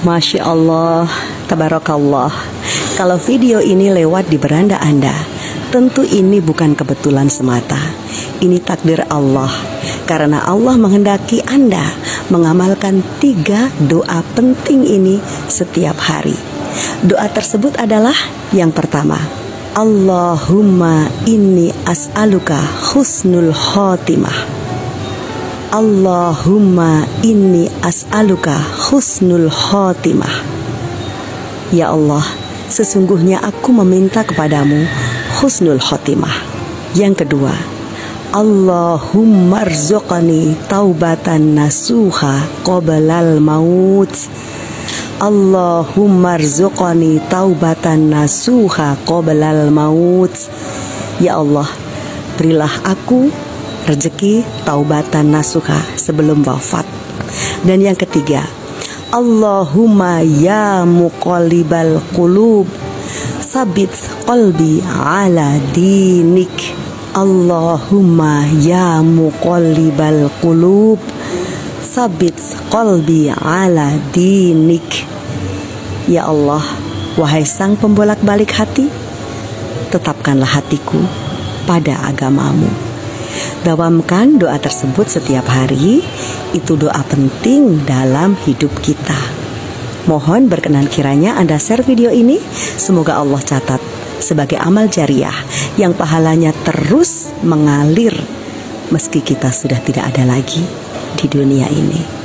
Masya Allah, tabarakallah. Kalau video ini lewat di beranda Anda, tentu ini bukan kebetulan semata. Ini takdir Allah, karena Allah menghendaki Anda mengamalkan 3 doa penting ini setiap hari. Doa tersebut adalah yang pertama, Allahumma inni as'aluka husnul khotimah. Allahumma inni as'aluka husnul khotimah. Ya Allah, sesungguhnya aku meminta kepadamu husnul khotimah. Yang kedua, Allahumma rzuqni taubatan nasuha qobalal maut. Allahumma rzuqni taubatan nasuha qobalal maut. Ya Allah, berilah aku rezeki taubatan nasuha sebelum wafat. Dan yang ketiga, Allahumma ya muqallibal qulub sabit qalbi ala dinik. Allahumma ya muqallibal qulub sabit qalbi ala dinik. Ya Allah, wahai sang pembolak-balik hati, tetapkanlah hatiku pada agamamu. Dawamkan doa tersebut setiap hari. Itu doa penting dalam hidup kita. Mohon berkenan kiranya Anda share video ini. Semoga Allah catat sebagai amal jariah yang pahalanya terus mengalir meski kita sudah tidak ada lagi di dunia ini.